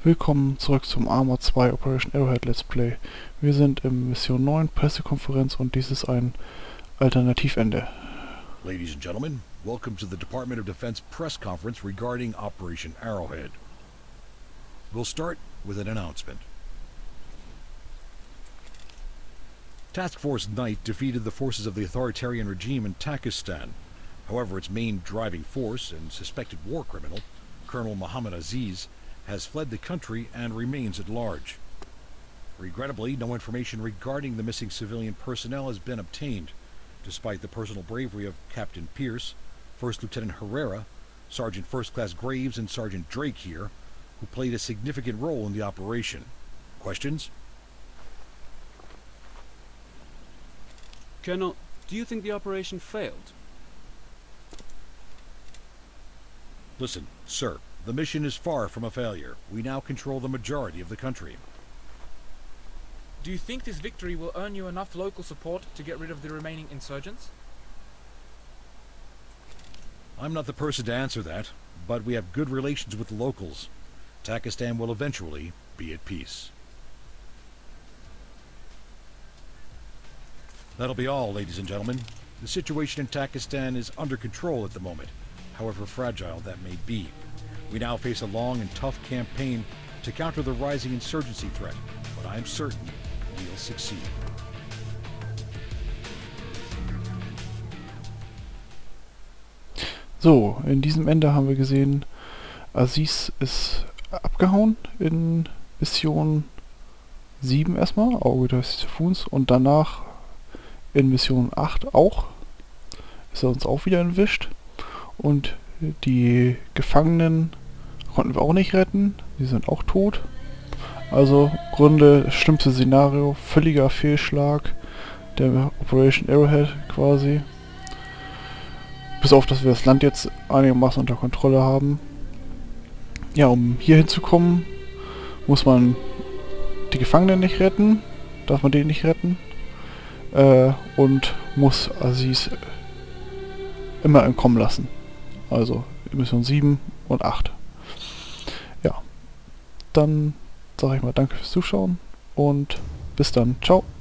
Willkommen zurück zum Arma 2 Operation Arrowhead Let's Play. Wir sind in Mission 9, Pressekonferenz, und dies ist ein Alternativende. Ladies and gentlemen, welcome to the Department of Defense press conference regarding Operation Arrowhead. We'll start with an announcement. Task Force Knight defeated the forces of the authoritarian regime in Takistan. However, its main driving force and suspected war criminal, Colonel Muhammad Aziz, has fled the country and remains at large. Regrettably, no information regarding the missing civilian personnel has been obtained, despite the personal bravery of Captain Pierce, First Lieutenant Herrera, Sergeant First Class Graves, and Sergeant Drake here, who played a significant role in the operation. Questions? Colonel, do you think the operation failed? Listen, sir, the mission is far from a failure. We now control the majority of the country. Do you think this victory will earn you enough local support to get rid of the remaining insurgents? I'm not the person to answer that, but we have good relations with the locals. Takistan will eventually be at peace. That'll be all, ladies and gentlemen. The situation in Takistan is under control at the moment, however fragile that may be. We now face a long and tough campaign to counter the rising insurgency threat, but I'm certain we'll succeed. So, in diesem Ende haben wir gesehen, Aziz ist abgehauen in Mission 7 erstmal, Auge des Typhuns, und danach in Mission 8 auch. Ist er uns auch wieder entwischt. Und die Gefangenen konnten wir auch nicht retten. Die sind auch tot. Also im Grunde das schlimmste Szenario. Völliger Fehlschlag der Operation Arrowhead quasi. Bis auf, dass wir das Land jetzt einigermaßen unter Kontrolle haben. Ja, um hier hinzukommen, muss man die Gefangenen nicht retten. Darf man den nicht retten. Und muss Aziz immer entkommen lassen. Also Mission 7 und 8. Ja, dann sage ich mal danke fürs Zuschauen und bis dann. Ciao.